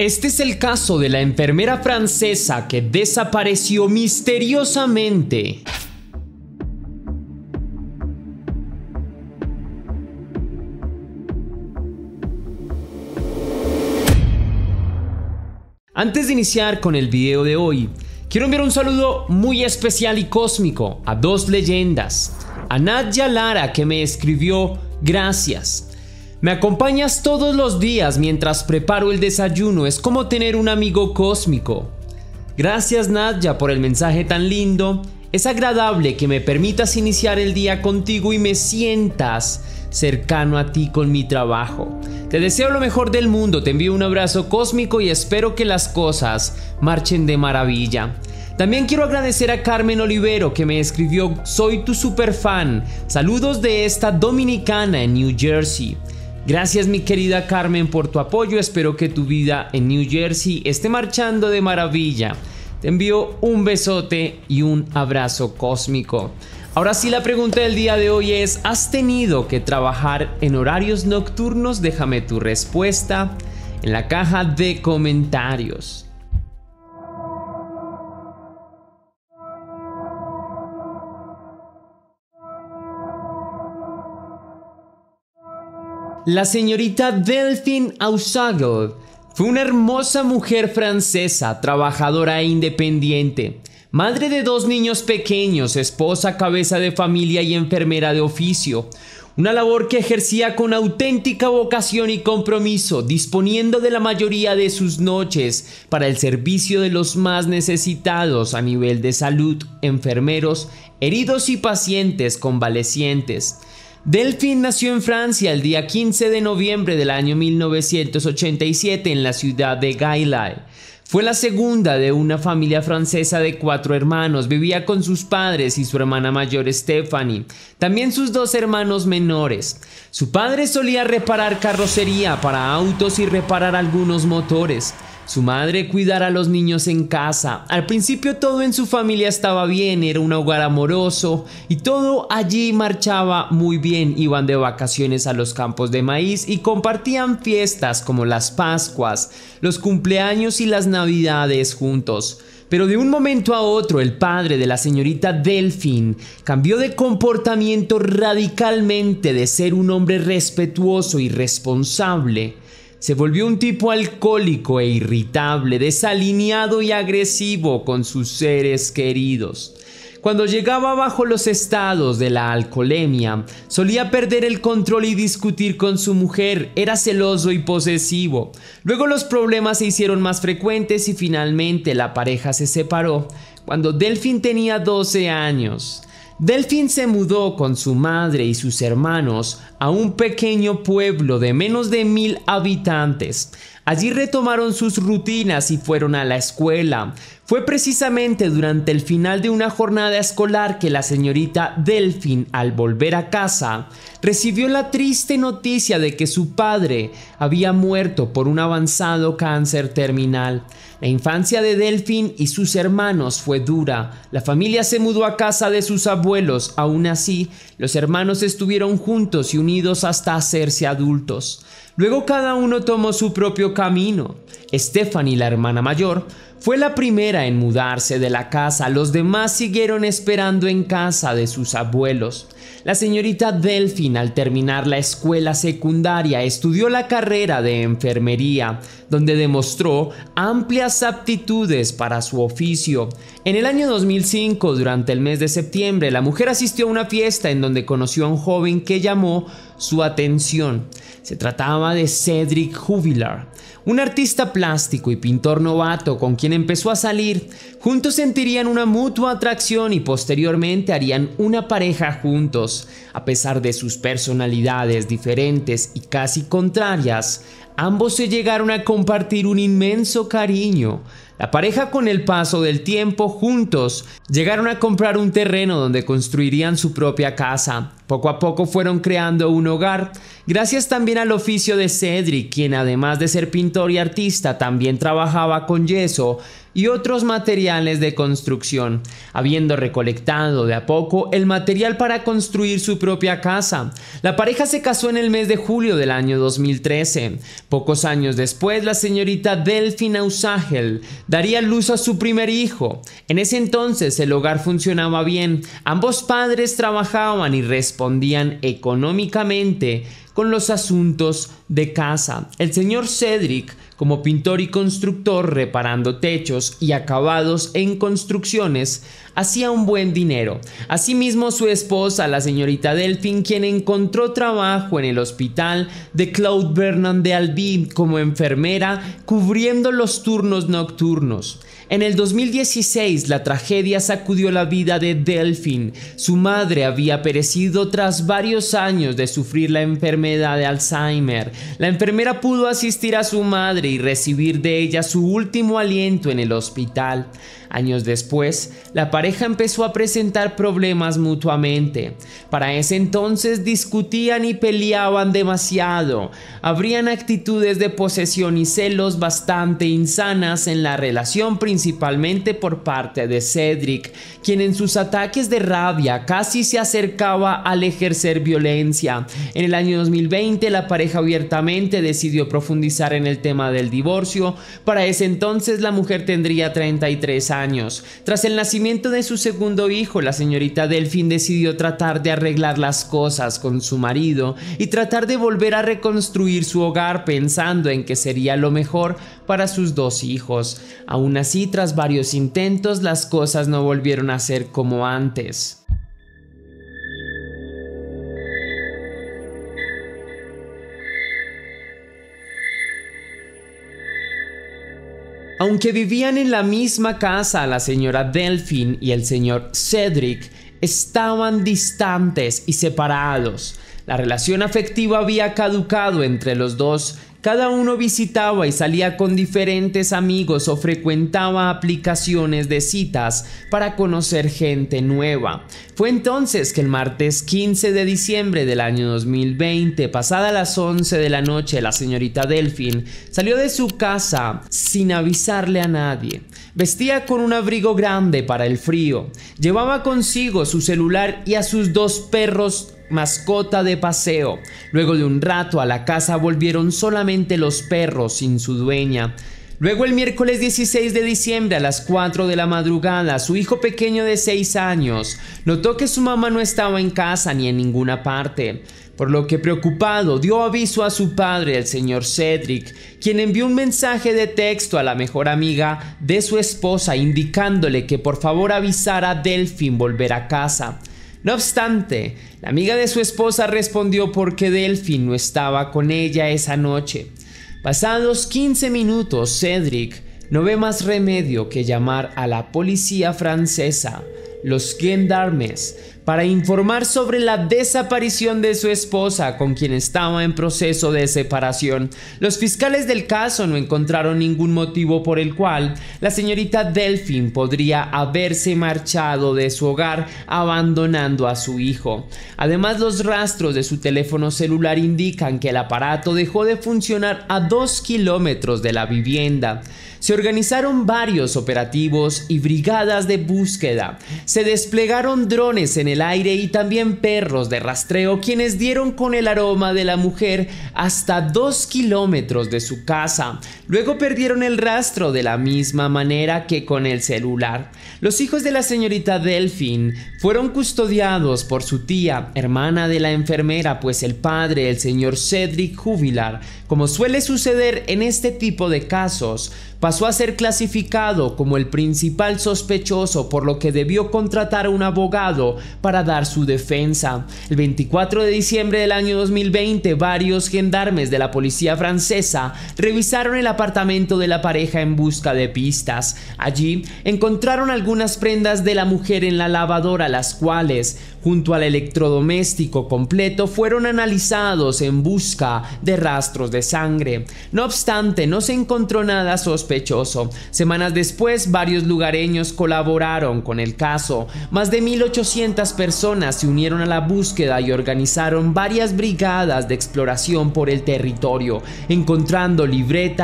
Este es el caso de la enfermera francesa que desapareció misteriosamente. Antes de iniciar con el video de hoy, quiero enviar un saludo muy especial y cósmico a dos leyendas. A Nadia Lara, que me escribió: gracias. Me acompañas todos los días mientras preparo el desayuno, es como tener un amigo cósmico. Gracias, Nadia, por el mensaje tan lindo. Es agradable que me permitas iniciar el día contigo y me sientas cercano a ti con mi trabajo. Te deseo lo mejor del mundo, te envío un abrazo cósmico y espero que las cosas marchen de maravilla. También quiero agradecer a Carmen Olivero, que me escribió: soy tu super fan. Saludos de esta dominicana en New Jersey. Gracias, mi querida Carmen, por tu apoyo. Espero que tu vida en New Jersey esté marchando de maravilla. Te envío un besote y un abrazo cósmico. Ahora sí, la pregunta del día de hoy es: ¿has tenido que trabajar en horarios nocturnos? Déjame tu respuesta en la caja de comentarios. La señorita Delphine Aussagle fue una hermosa mujer francesa, trabajadora e independiente, madre de dos niños pequeños, esposa, cabeza de familia y enfermera de oficio. Una labor que ejercía con auténtica vocación y compromiso, disponiendo de la mayoría de sus noches para el servicio de los más necesitados a nivel de salud, enfermeros, heridos y pacientes convalecientes. Delphine nació en Francia el día 15 de noviembre del año 1987 en la ciudad de Gaillard. Fue la segunda de una familia francesa de 4 hermanos. Vivía con sus padres y su hermana mayor Stephanie, también sus 2 hermanos menores. Su padre solía reparar carrocería para autos y reparar algunos motores. Su madre cuidara a los niños en casa. Al principio todo en su familia estaba bien, era un hogar amoroso y todo allí marchaba muy bien. Iban de vacaciones a los campos de maíz y compartían fiestas como las Pascuas, los cumpleaños y las Navidades juntos. Pero de un momento a otro el padre de la señorita Delphine cambió de comportamiento radicalmente. De ser un hombre respetuoso y responsable, se volvió un tipo alcohólico e irritable, desalineado y agresivo con sus seres queridos. Cuando llegaba bajo los estados de la alcoholemia, solía perder el control y discutir con su mujer. Era celoso y posesivo. Luego los problemas se hicieron más frecuentes y finalmente la pareja se separó cuando Delphine tenía 12 años. Delphine se mudó con su madre y sus hermanos a un pequeño pueblo de menos de 1000 habitantes. Allí retomaron sus rutinas y fueron a la escuela. Fue precisamente durante el final de una jornada escolar que la señorita Delphine, al volver a casa, recibió la triste noticia de que su padre había muerto por un avanzado cáncer terminal. La infancia de Delphine y sus hermanos fue dura. La familia se mudó a casa de sus abuelos. Aún así, los hermanos estuvieron juntos y unidos hasta hacerse adultos. Luego cada uno tomó su propio camino. Stephanie, la hermana mayor, fue la primera en mudarse de la casa. Los demás siguieron esperando en casa de sus abuelos. La señorita Delphine, al terminar la escuela secundaria, estudió la carrera de enfermería, donde demostró amplias aptitudes para su oficio. En el año 2005, durante el mes de septiembre, la mujer asistió a una fiesta en donde conoció a un joven que llamó su atención. Se trataba de Cédric Jubilard, un artista plástico y pintor novato con quien empezó a salir. Juntos sentirían una mutua atracción y posteriormente harían una pareja juntos. A pesar de sus personalidades diferentes y casi contrarias, ambos se llegaron a compartir un inmenso cariño. La pareja, con el paso del tiempo, juntos llegaron a comprar un terreno donde construirían su propia casa. Poco a poco fueron creando un hogar, gracias también al oficio de Cédric, quien además de ser pintor y artista, también trabajaba con yeso y otros materiales de construcción, habiendo recolectado de a poco el material para construir su propia casa. La pareja se casó en el mes de julio del año 2013. Pocos años después, la señorita Delphine Ausagel daría luz a su primer hijo. En ese entonces el hogar funcionaba bien, ambos padres trabajaban y respondían económicamente con los asuntos de casa. El señor Cedric, como pintor y constructor, reparando techos y acabados en construcciones, hacía un buen dinero. Asimismo, su esposa, la señorita Delphine, quien encontró trabajo en el hospital de Claude Bernard de Albi como enfermera, cubriendo los turnos nocturnos. En el 2016, la tragedia sacudió la vida de Delphine. Su madre había perecido tras varios años de sufrir la enfermedad de Alzheimer. La enfermera pudo asistir a su madre y recibir de ella su último aliento en el hospital. Años después, la pareja empezó a presentar problemas mutuamente. Para ese entonces discutían y peleaban demasiado. Habrían actitudes de posesión y celos bastante insanas en la relación, principalmente por parte de Cedric, quien en sus ataques de rabia casi se acercaba al ejercer violencia. En el año 2020, la pareja abiertamente decidió profundizar en el tema del divorcio. Para ese entonces, la mujer tendría 33 años. Tras el nacimiento de su segundo hijo, la señorita Delphine decidió tratar de arreglar las cosas con su marido y tratar de volver a reconstruir su hogar, pensando en que sería lo mejor para sus dos hijos. Aún así, tras varios intentos, las cosas no volvieron a ser como antes. Aunque vivían en la misma casa, la señora Delphine y el señor Cedric estaban distantes y separados. La relación afectiva había caducado entre los dos. Cada uno visitaba y salía con diferentes amigos o frecuentaba aplicaciones de citas para conocer gente nueva. Fue entonces que el martes 15 de diciembre del año 2020, pasada las 11 de la noche, la señorita Delphine salió de su casa sin avisarle a nadie. Vestía con un abrigo grande para el frío. Llevaba consigo su celular y a sus dos perros mascota de paseo. Luego de un rato a la casa volvieron solamente los perros sin su dueña. Luego el miércoles 16 de diciembre a las 4 de la madrugada, su hijo pequeño de 6 años notó que su mamá no estaba en casa ni en ninguna parte, por lo que preocupado dio aviso a su padre, el señor Cedric, quien envió un mensaje de texto a la mejor amiga de su esposa indicándole que por favor avisara a Delphine volver a casa. No obstante, la amiga de su esposa respondió porque Delphine no estaba con ella esa noche. Pasados 15 minutos, Cedric no ve más remedio que llamar a la policía francesa, los gendarmes, para informar sobre la desaparición de su esposa, con quien estaba en proceso de separación. Los fiscales del caso no encontraron ningún motivo por el cual la señorita Delphine podría haberse marchado de su hogar abandonando a su hijo. Además, los rastros de su teléfono celular indican que el aparato dejó de funcionar a 2 kilómetros de la vivienda. Se organizaron varios operativos y brigadas de búsqueda. Se desplegaron drones en el aire y también perros de rastreo, quienes dieron con el aroma de la mujer hasta 2 kilómetros de su casa. Luego perdieron el rastro de la misma manera que con el celular. Los hijos de la señorita Delphine fueron custodiados por su tía, hermana de la enfermera, pues el padre, el señor Cedric Jubilar, como suele suceder en este tipo de casos, pasó a ser clasificado como el principal sospechoso, por lo que debió contratar a un abogado para dar su defensa. El 24 de diciembre del año 2020, varios gendarmes de la policía francesa revisaron el apartamento de la pareja en busca de pistas. Allí encontraron algunas prendas de la mujer en la lavadora, las cuales, junto al electrodoméstico completo, fueron analizados en busca de rastros de sangre. No obstante, no se encontró nada sospechoso. Semanas después, varios lugareños colaboraron con el caso. Más de 1.800 personas se unieron a la búsqueda y organizaron varias brigadas de exploración por el territorio, encontrando libretas,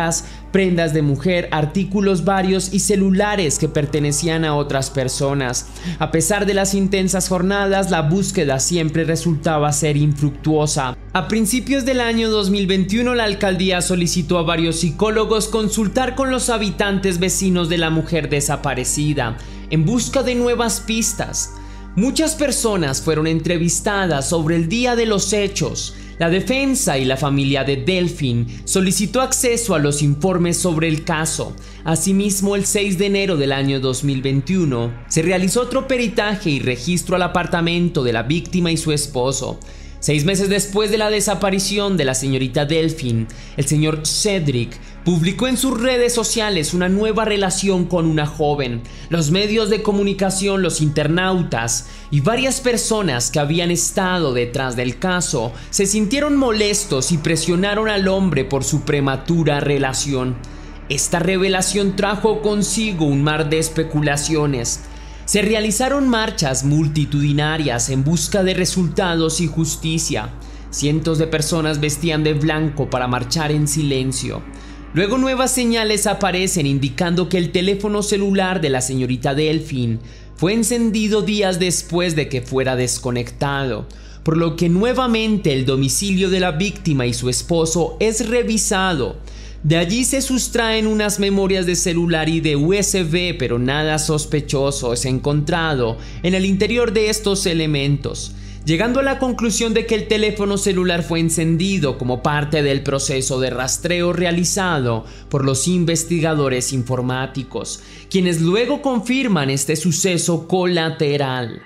prendas de mujer, artículos varios y celulares que pertenecían a otras personas. A pesar de las intensas jornadas, la búsqueda siempre resultaba ser infructuosa. A principios del año 2021, la alcaldía solicitó a varios psicólogos consultar con los habitantes vecinos de la mujer desaparecida, en busca de nuevas pistas. Muchas personas fueron entrevistadas sobre el día de los hechos. La defensa y la familia de Delphine solicitó acceso a los informes sobre el caso. Asimismo, el 6 de enero del año 2021, se realizó otro peritaje y registro al apartamento de la víctima y su esposo. 6 meses después de la desaparición de la señorita Delphine, el señor Cedric publicó en sus redes sociales una nueva relación con una joven. Los medios de comunicación, los internautas y varias personas que habían estado detrás del caso se sintieron molestos y presionaron al hombre por su prematura relación. Esta revelación trajo consigo un mar de especulaciones. Se realizaron marchas multitudinarias en busca de resultados y justicia. Cientos de personas vestían de blanco para marchar en silencio. Luego nuevas señales aparecen indicando que el teléfono celular de la señorita Delphine fue encendido días después de que fuera desconectado, por lo que nuevamente el domicilio de la víctima y su esposo es revisado. De allí se sustraen unas memorias de celular y de USB, pero nada sospechoso es encontrado en el interior de estos elementos, llegando a la conclusión de que el teléfono celular fue encendido como parte del proceso de rastreo realizado por los investigadores informáticos, quienes luego confirman este suceso colateral.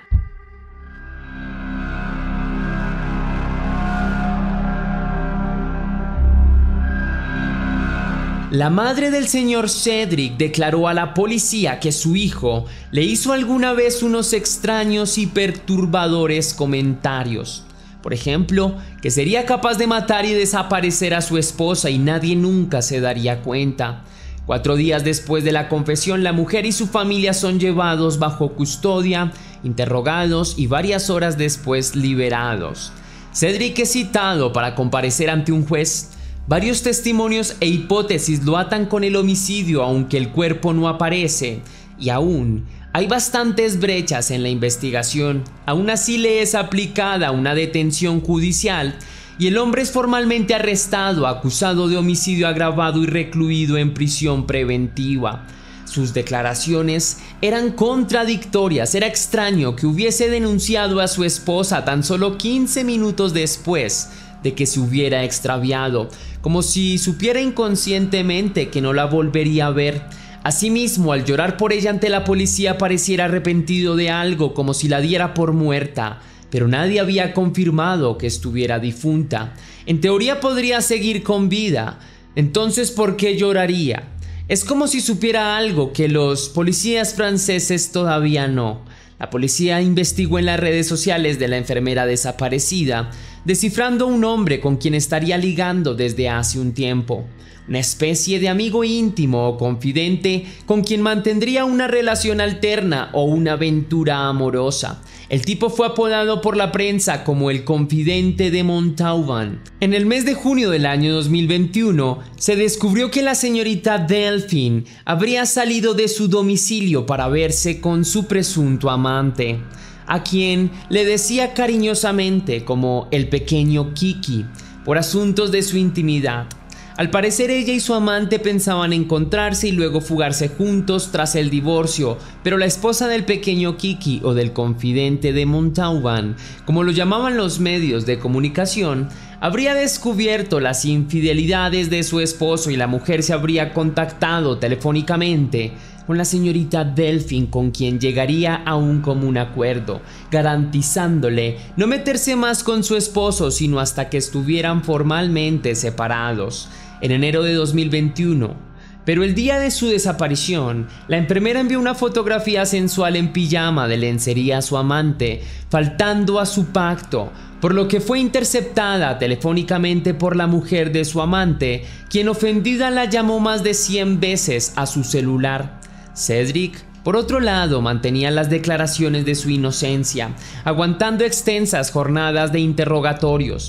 La madre del señor Cedric declaró a la policía que su hijo le hizo alguna vez unos extraños y perturbadores comentarios. Por ejemplo, que sería capaz de matar y desaparecer a su esposa y nadie nunca se daría cuenta. 4 días después de la confesión, la mujer y su familia son llevados bajo custodia, interrogados y varias horas después liberados. Cedric es citado para comparecer ante un juez. Varios testimonios e hipótesis lo atan con el homicidio, aunque el cuerpo no aparece, y aún hay bastantes brechas en la investigación. Aún así le es aplicada una detención judicial y el hombre es formalmente arrestado, acusado de homicidio agravado y recluido en prisión preventiva. Sus declaraciones eran contradictorias. Era extraño que hubiese denunciado a su esposa tan solo 15 minutos después de que se hubiera extraviado, como si supiera inconscientemente que no la volvería a ver. Asimismo, al llorar por ella ante la policía pareciera arrepentido de algo, como si la diera por muerta, pero nadie había confirmado que estuviera difunta. En teoría podría seguir con vida, entonces ¿por qué lloraría? Es como si supiera algo que los policías franceses todavía no. La policía investigó en las redes sociales de la enfermera desaparecida, descifrando un hombre con quien estaría ligando desde hace un tiempo. Una especie de amigo íntimo o confidente con quien mantendría una relación alterna o una aventura amorosa. El tipo fue apodado por la prensa como el confidente de Montauban. En el mes de junio del año 2021 se descubrió que la señorita Delphine habría salido de su domicilio para verse con su presunto amante, a quien le decía cariñosamente como el pequeño Kiki, por asuntos de su intimidad. Al parecer ella y su amante pensaban encontrarse y luego fugarse juntos tras el divorcio, pero la esposa del pequeño Kiki, o del confidente de Montauban, como lo llamaban los medios de comunicación, habría descubierto las infidelidades de su esposo y la mujer se habría contactado telefónicamente con la señorita Delphine, con quien llegaría a un común acuerdo, garantizándole no meterse más con su esposo sino hasta que estuvieran formalmente separados. En enero de 2021, pero el día de su desaparición, la enfermera envió una fotografía sensual en pijama de lencería a su amante, faltando a su pacto, por lo que fue interceptada telefónicamente por la mujer de su amante, quien ofendida la llamó más de 100 veces a su celular. Cedric, por otro lado, mantenía las declaraciones de su inocencia, aguantando extensas jornadas de interrogatorios.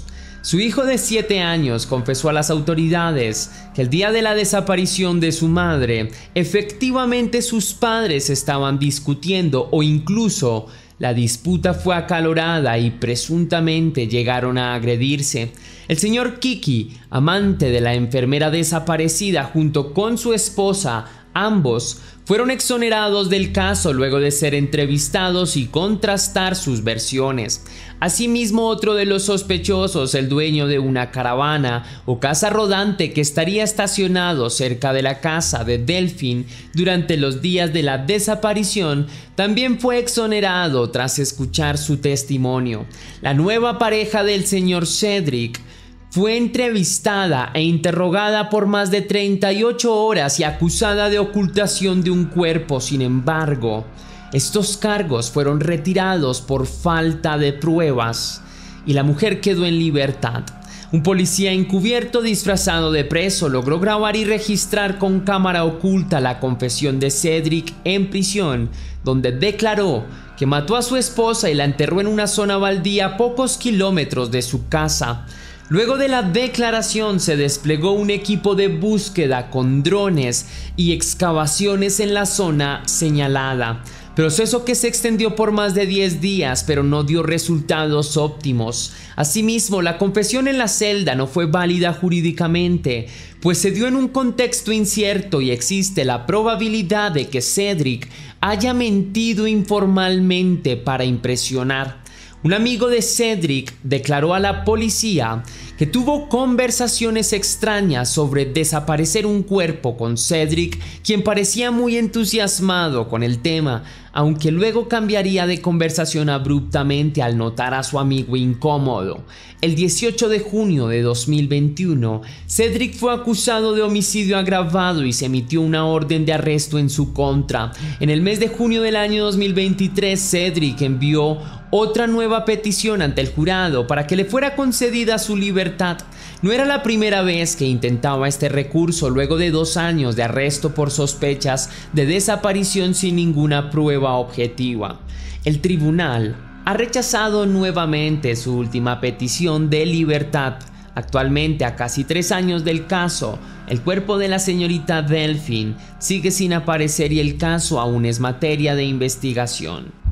Su hijo de 7 años confesó a las autoridades que el día de la desaparición de su madre, efectivamente sus padres estaban discutiendo o incluso la disputa fue acalorada y presuntamente llegaron a agredirse. El señor Kiki, amante de la enfermera desaparecida junto con su esposa, ambos fueron exonerados del caso luego de ser entrevistados y contrastar sus versiones. Asimismo, otro de los sospechosos, el dueño de una caravana o casa rodante que estaría estacionado cerca de la casa de Delphine durante los días de la desaparición, también fue exonerado tras escuchar su testimonio. La nueva pareja del señor Cedric fue entrevistada e interrogada por más de 38 horas y acusada de ocultación de un cuerpo. Sin embargo, estos cargos fueron retirados por falta de pruebas y la mujer quedó en libertad. Un policía encubierto disfrazado de preso logró grabar y registrar con cámara oculta la confesión de Cedric en prisión, donde declaró que mató a su esposa y la enterró en una zona baldía a pocos kilómetros de su casa. Luego de la declaración se desplegó un equipo de búsqueda con drones y excavaciones en la zona señalada, proceso que se extendió por más de 10 días pero no dio resultados óptimos. Asimismo, la confesión en la celda no fue válida jurídicamente, pues se dio en un contexto incierto y existe la probabilidad de que Cedric haya mentido informalmente para impresionar. Un amigo de Cedric declaró a la policía que tuvo conversaciones extrañas sobre desaparecer un cuerpo con Cedric, quien parecía muy entusiasmado con el tema, aunque luego cambiaría de conversación abruptamente al notar a su amigo incómodo. El 18 de junio de 2021, Cedric fue acusado de homicidio agravado y se emitió una orden de arresto en su contra. En el mes de junio del año 2023, Cedric envió otra nueva petición ante el jurado para que le fuera concedida su libertad. No era la primera vez que intentaba este recurso luego de 2 años de arresto por sospechas de desaparición sin ninguna prueba objetiva. El tribunal ha rechazado nuevamente su última petición de libertad. Actualmente, a casi 3 años del caso, el cuerpo de la señorita Delphine sigue sin aparecer y el caso aún es materia de investigación.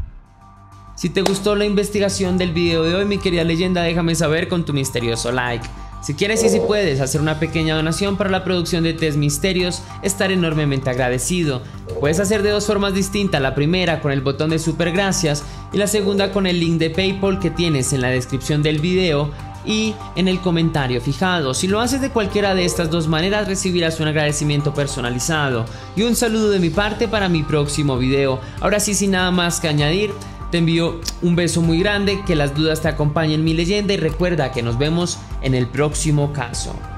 Si te gustó la investigación del video de hoy, mi querida leyenda, déjame saber con tu misterioso like. Si quieres y si puedes hacer una pequeña donación para la producción de Test Misterios, estaré enormemente agradecido. Lo puedes hacer de 2 formas distintas, la primera con el botón de super gracias y la segunda con el link de PayPal que tienes en la descripción del video y en el comentario fijado. Si lo haces de cualquiera de estas 2 maneras, recibirás un agradecimiento personalizado y un saludo de mi parte para mi próximo video. Ahora sí, sin nada más que añadir, te envío un beso muy grande, que las dudas te acompañen, mi leyenda, y recuerda que nos vemos en el próximo caso.